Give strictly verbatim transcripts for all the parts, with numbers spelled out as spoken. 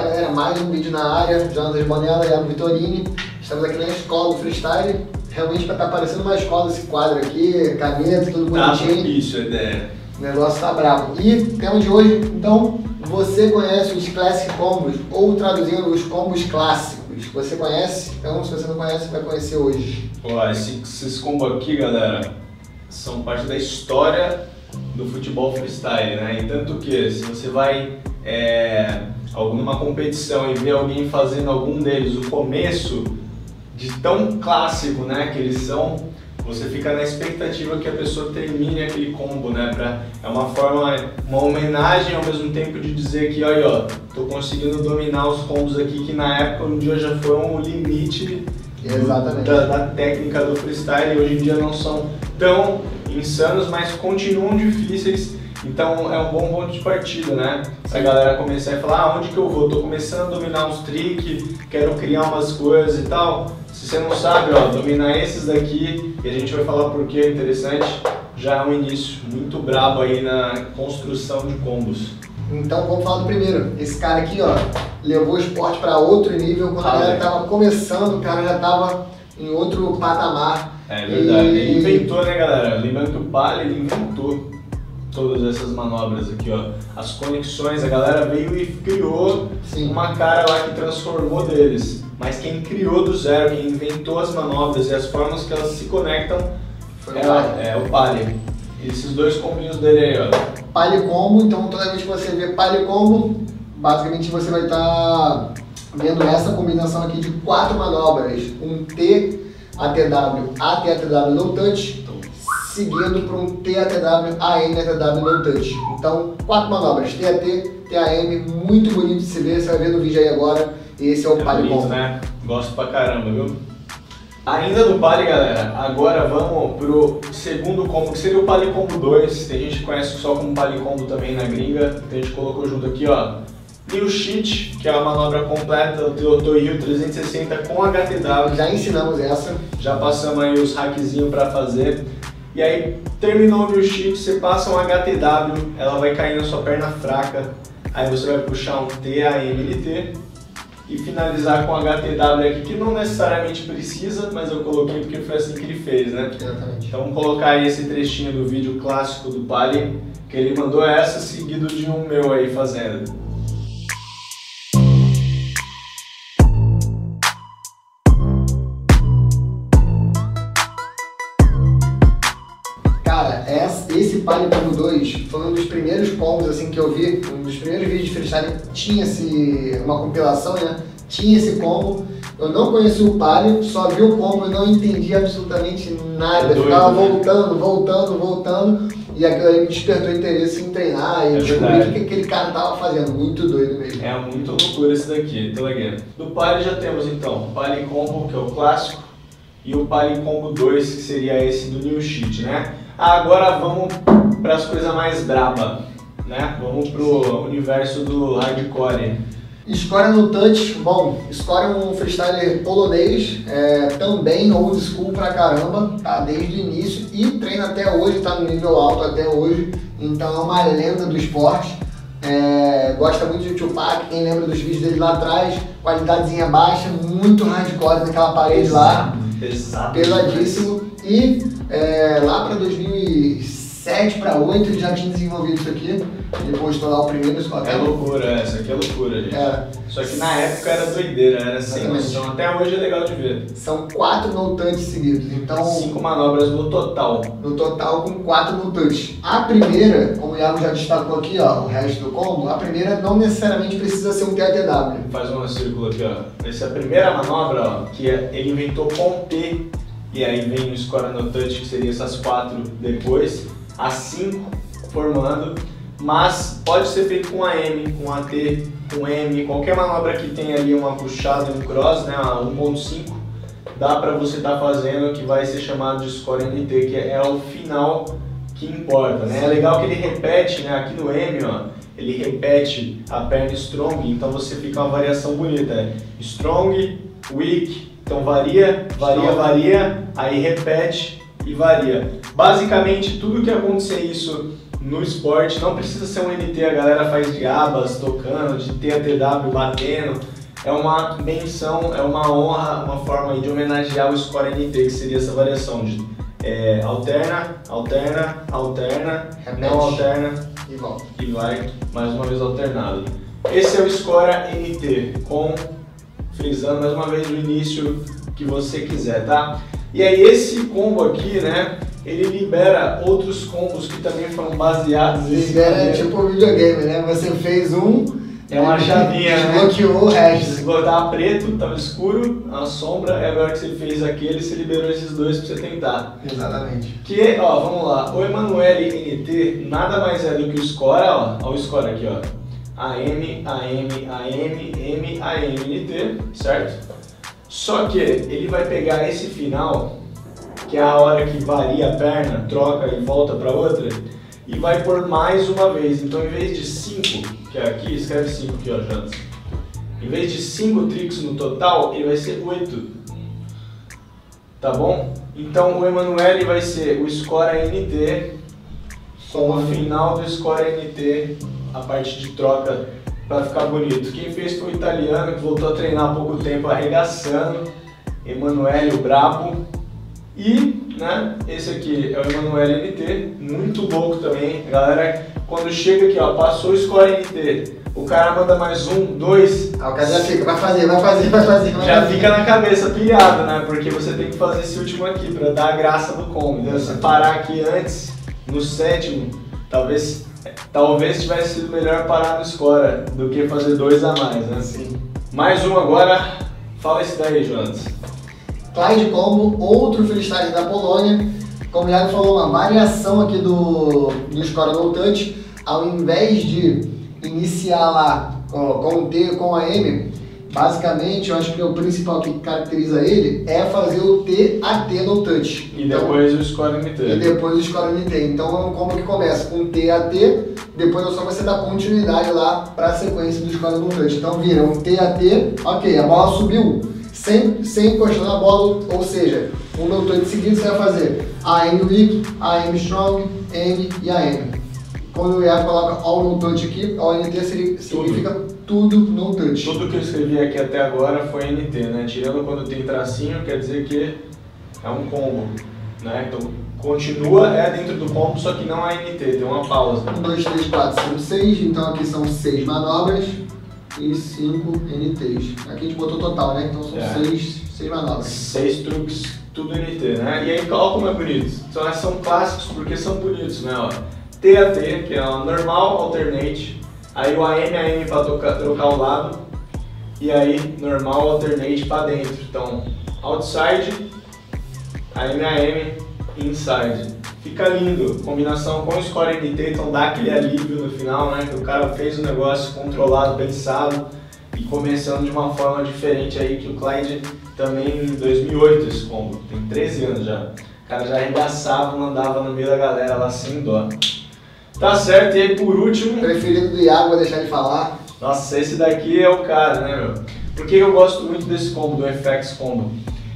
galera, mais um vídeo na área, Jonas Bonella e Iago Vitorini. Estamos aqui na escola do freestyle, realmente para estar parecendo uma escola esse quadro aqui, caneta, tudo bonitinho. Tá, isso, a ideia. O negócio tá bravo. E tema de hoje, então, você conhece os Classic Combos, ou traduzindo, os combos clássicos. Você conhece? Então, se você não conhece, vai conhecer hoje. Ó, esse, esses combos aqui, galera, são parte da história do futebol freestyle, né? E tanto que, se você vai é, numa competição e ver alguém fazendo algum deles, o começo de tão clássico, né, que eles são, você fica na expectativa que a pessoa termine aquele combo, né? Pra, é uma forma, uma homenagem ao mesmo tempo de dizer que, olha, ó, tô conseguindo dominar os combos aqui que na época um dia já foram o limite Exatamente. Da, da técnica do freestyle, e hoje em dia não são tão insanos, mas continuam difíceis. Então é um bom ponto de partida, né? Pra galera começar a falar, ah, onde que eu vou? Tô começando a dominar uns tricks, quero criar umas coisas e tal. Se você não sabe, ó, dominar esses daqui, e a gente vai falar por que é interessante, já é um início muito brabo aí na construção de combos. Então vamos falar do primeiro. Esse cara aqui, ó, levou o esporte para outro nível. Quando a galera tava começando, o cara já tava em outro patamar. É verdade. E... Ele inventou, né, galera? Lembrando que o Pali, ele inventou todas essas manobras aqui, ó. As conexões, a galera veio e criou Sim. uma cara lá que transformou deles. Mas quem criou do zero, quem inventou as manobras e as formas que elas se conectam Foi é, o é o Pali. Esses dois combinhos dele aí, ó. Pali Combo, então toda vez que você vê Pali Combo, basicamente você vai estar tá vendo essa combinação aqui de quatro manobras. Um T, A T W, A T A T W no touch, seguido por um T A T W, A M A T W no touch. Então, quatro manobras, T A T, T A M, muito bonito de se ver, você vai ver no vídeo aí agora. Esse é o é Pali Combo. Né? Gosto pra caramba, viu? Ainda do Pali, galera, agora vamos pro segundo combo, que seria o Pali Combo dois. Tem gente que conhece só como Pali Combo também na gringa, então a gente colocou junto aqui, ó, New Sheet, que é a manobra completa do Toyo trezentos e sessenta com H T W. Já ensinamos essa. Já passamos aí os hackzinhos pra fazer. E aí, terminou o New Sheet, você passa um H T W, ela vai cair na sua perna fraca, aí você vai puxar um T A M L T. E finalizar com H T W aqui, que não necessariamente precisa, mas eu coloquei porque foi assim que ele fez, né? Exatamente. Então vamos colocar aí esse trechinho do vídeo clássico do Pali, que ele mandou essa, seguido de um meu aí fazendo. Cara, esse Pali Combo dois foi um dos primeiros combos assim, que eu vi, um dos primeiros vídeos de freestyle tinha esse, uma compilação, né? Tinha esse combo. Eu não conhecia o Pali, só vi o combo e não entendi absolutamente nada. É doido, ficava né? voltando, voltando, voltando. E aquilo aí me despertou interesse em treinar e é descobrir o que aquele cara tava fazendo. Muito doido mesmo. É muito loucura esse daqui, então legal. Do Pali já temos então o Pali Combo, que é o clássico, e o Pali Combo dois, que seria esse do New Sheet, né? Agora vamos para as coisas mais braba, né? Vamos pro Sim. universo do hardcore. Score no touch, bom, Score é um freestyler polonês, é, também old school pra caramba, tá? Desde o início e treina até hoje, tá no nível alto até hoje, então é uma lenda do esporte. É, gosta muito de Tupac, quem lembra dos vídeos dele lá atrás, qualidadezinha baixa, muito hardcore naquela parede lá, pesado, pesadíssimo. E é, lá para dois mil e sete para oito ele já tinha desenvolvido isso aqui. Ele postou lá o primeiro Score. É loucura, essa aqui é loucura, gente. É. Só que na época era doideira, era sem noção. Até hoje é legal de ver. São quatro no touch seguidos, então... Cinco manobras no total. No total com quatro no touch. A primeira, como o Iago já destacou aqui, ó, o resto do combo, a primeira não necessariamente precisa ser um T A T W. Faz um círculo aqui, ó. Essa é a primeira manobra, ó, que ele inventou com T. E aí vem o Score no touch, que seria essas quatro depois. As cinco formando. Mas pode ser feito com A M, com A T, com M, qualquer manobra que tenha ali uma puxada e um cross, né, um ponto cinco, dá para você estar tá fazendo, que vai ser chamado de Score N T, que é o final que importa, né? É legal que ele repete, né, aqui no M, ó, ele repete a perna strong, então você fica uma variação bonita, é strong, weak, então varia, varia, strong. varia, aí repete e varia. Basicamente tudo que acontecer isso no esporte. Não precisa ser um N T, a galera faz de abas tocando, de T A T W batendo. É uma menção, é uma honra, uma forma aí de homenagear o score N T, que seria essa variação de é, alterna, alterna, alterna, Repete. não alterna E volta. e vai mais uma vez alternado. Esse é o score N T, com, frisando mais uma vez o início que você quiser, tá? E aí esse combo aqui, né, ele libera outros combos que também foram baseados nesse Libera modelo. tipo um videogame, né? Você fez um, É uma chavinha, né? desbloqueou o resto. Se botar preto, tava escuro, a sombra, e agora que você fez aquele, você liberou esses dois pra você tentar. Exatamente. Que, ó, vamos lá, o Emanuele N T nada mais é do que o score, ó, ó o score aqui, ó. A M, A M, A M, M, A M, N T, certo? Só que ele vai pegar esse final, que é a hora que varia a perna, troca e volta para outra, e vai por mais uma vez. Então, em vez de cinco, que é aqui, escreve cinco aqui, ó, Jonas. Em vez de cinco tricks no total, ele vai ser oito. Tá bom? Então, o Emanuele vai ser o score N T com o final do score N T, a parte de troca, para ficar bonito. Quem fez foi o italiano, que voltou a treinar há pouco tempo, arregaçando. Emanuele, o brabo. E, né, esse aqui é o Emanuele N T, muito louco também. A galera, quando chega aqui, ó, passou o score N T, o cara manda mais um, dois. Ah, o cara já fica, vai fazer, vai fazer, vai fazer. Vai já fazer. fica na cabeça pilhado, né? Porque você tem que fazer esse último aqui para dar a graça do combo. Então, se parar aqui antes, no sétimo, talvez, talvez tivesse sido melhor parar no score do que fazer dois a mais, né? Sim. Mais um agora. Fala esse daí, Jonas. Clyde Combo, outro freestyle da Polônia. Como o Iago falou, uma variação aqui do, do score no touch. Ao invés de iniciar lá ó, com o T com a M, basicamente eu acho que o principal que caracteriza ele é fazer o T A T no touch. E depois então, o score N T. E depois o score N T. Então é um combo que começa com T A T, depois é só você dar continuidade lá para a sequência do score no touch. Então vira um T A T, ok, a bola subiu. Sem, sem encostar na bola, ou seja, um no touch seguido você vai fazer A M weak, A M strong, M e A M. Quando o Iago coloca all no touch aqui, all N T significa tudo, tudo no touch. Tudo que eu escrevi aqui até agora foi N T, né? Tirando quando tem tracinho, quer dizer que é um combo, né? Então continua, é dentro do combo, só que não é N T, tem uma pausa. um, dois, três, quatro, cinco, seis, então aqui são seis manobras e cinco N Ts. Aqui a gente botou total, né? Então são É. seis, seis manobras. Seis truques, tudo N T, né? E aí, olha como é bonito. Então, são clássicos porque são bonitos, né? Ó, T A T, que é o normal, alternate. Aí o A M, A M para trocar o lado. E aí, normal, alternate para dentro. Então, outside, A M, A M, inside. Fica lindo. Combinação com o score N T, então dá aquele alívio no final, né? Que o cara fez o negócio controlado, pensado. E começando de uma forma diferente aí, que o Clyde também em dois mil e oito esse combo, tem treze anos já. O cara já arregaçava, mandava no meio da galera lá sem dó. Tá certo, e aí por último... Preferido do Iago, vou deixar ele falar. Nossa, esse daqui é o cara, né, meu? Por que eu gosto muito desse combo, do F X Combo?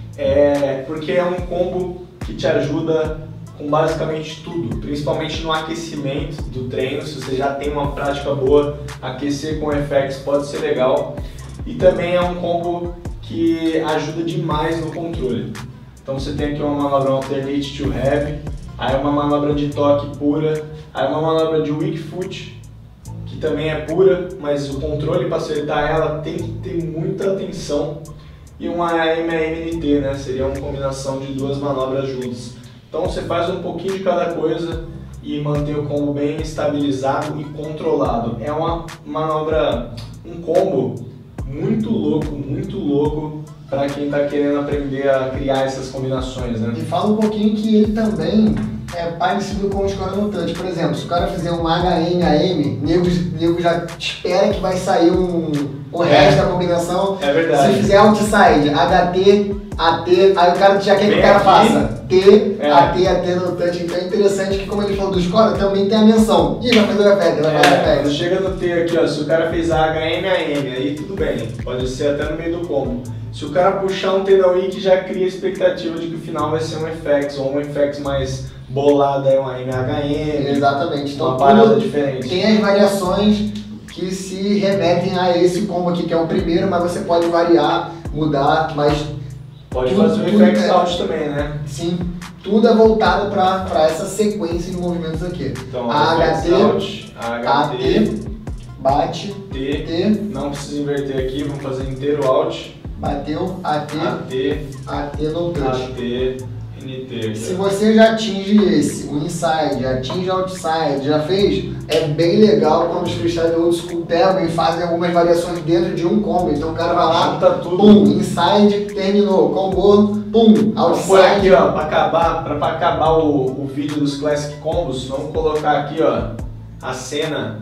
É porque é um combo que te ajuda com basicamente tudo, principalmente no aquecimento do treino. Se você já tem uma prática boa, aquecer com F X pode ser legal. E também é um combo que ajuda demais no controle. Então você tem aqui uma manobra alternate to heavy, aí uma manobra de toque pura, aí uma manobra de weak foot, que também é pura, mas o controle para acertar ela tem que ter muita atenção. E uma A M A M N T, né? Seria uma combinação de duas manobras juntas. Então você faz um pouquinho de cada coisa e mantém o combo bem estabilizado e controlado. É uma manobra, um combo muito louco, muito louco para quem está querendo aprender a criar essas combinações, né? E fala um pouquinho que ele também é parecido com o score no touch. Por exemplo, se o cara fizer um H M A M, nego, nego já espera que vai sair um, o resto É. da combinação. É verdade. Se fizer outside, H T, A T, aí o cara já quer que Vem o cara aqui. faça T, É. A T, A T no touch. Então é interessante que, como ele falou do score, também tem a menção. Ih, vai fazer o efeito, vai fazer o É, quando efeito. chega no T aqui, ó, se o cara fez a H M A M, aí tudo bem, pode ser até no meio do combo. Se o cara puxar um T da Wiki, já cria a expectativa de que o final vai ser um F X ou um F X mais bolada é uma M H M. Exatamente. Então, uma parada tudo diferente. tem as variações que se remetem a esse combo aqui, que é o primeiro, mas você pode variar, mudar, mas... Pode tudo, fazer o tudo effects é, out também, né? Sim, tudo é voltado para essa sequência de movimentos aqui. Então, A H T, out, A T, bate, T, T, não precisa inverter aqui, vamos fazer inteiro out, bateu, A T, A T, A T no touch. A T, N T. Se você já atinge esse, o inside, atinge o outside, já fez, é bem legal quando os freestyle old school pegam e fazem algumas variações dentro de um combo. Então o cara vai lá, junta tudo. Pum, inside, terminou, combo, pum, Vamos por outside. aqui, ó, para acabar, pra, pra acabar o, o vídeo dos Classic Combos, vamos colocar aqui, ó, a cena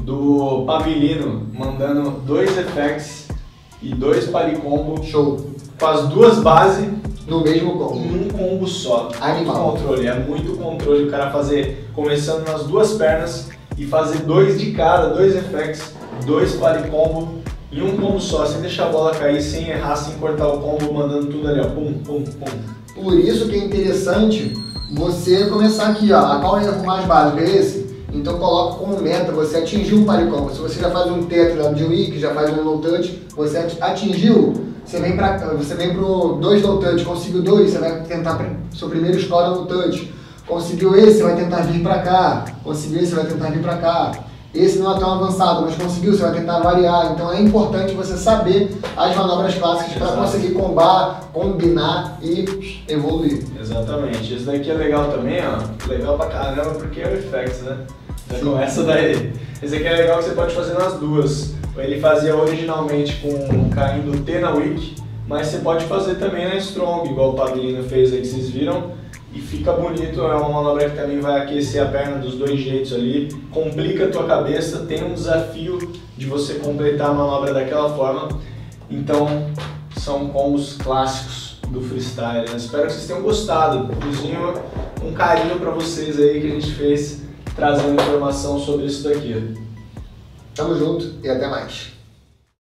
do Pavilino mandando dois effects e dois paricombo. Show. Com as duas bases No mesmo combo. em um combo só. Animal. Muito controle, é muito controle o cara fazer, começando nas duas pernas e fazer dois de cada, dois effects, dois paricombo em um combo só, sem deixar a bola cair, sem errar, sem cortar o combo, mandando tudo ali, ó, pum, pum, pum. Por isso que é interessante você começar aqui, ó, qual é o erro mais básico? É esse? Então coloca como meta você atingir um paricombo. Se você já faz um tetra de weak, já faz um low touch, você atingiu, você vem para você vem pro dois low touch, conseguiu dois, você vai tentar seu primeiro score no touch. Conseguiu esse, você vai tentar vir para cá. Conseguiu esse, você vai tentar vir para cá. Esse não é tão avançado, mas conseguiu, você vai tentar variar. Então é importante você saber as manobras clássicas para conseguir combar, combinar e evoluir. Exatamente. Esse daqui é legal também, ó. Legal pra caramba porque é o effects, né? Já começa daí. Esse aqui é legal que você pode fazer nas duas. Ele fazia originalmente com caindo T na Wick, mas você pode fazer também na Strong, igual o Pavilino fez aí que vocês viram. E fica bonito, é uma manobra que também vai aquecer a perna dos dois jeitos ali, complica a tua cabeça, tem um desafio de você completar a manobra daquela forma. Então, são combos clássicos do freestyle, né? Espero que vocês tenham gostado. Cozinho um carinho pra vocês aí que a gente fez, trazendo informação sobre isso daqui. Tamo junto e até mais.